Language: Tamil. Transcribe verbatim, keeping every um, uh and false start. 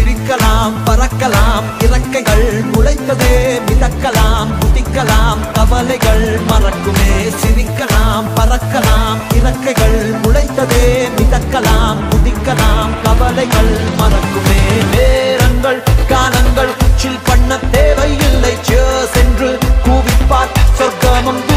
சிரிக்கலாம் பறக்கலாம் இறக்கைகள் முளைத்ததே மிதக்கலாம் குதிக்கலாம் கவலைகள் மறக்குமே சிரிக்கலாம் பறக்கலாம் இறக்கைகள் முளைத்ததே மிதக்கலாம் குதிக்கலாம் கவலைகள் மறக்குமே நேரங்கள் காலங்கள் உச்சில் பண்ண தேவையில்லை சென்று கூவிப்பார் சொர்க்கமும்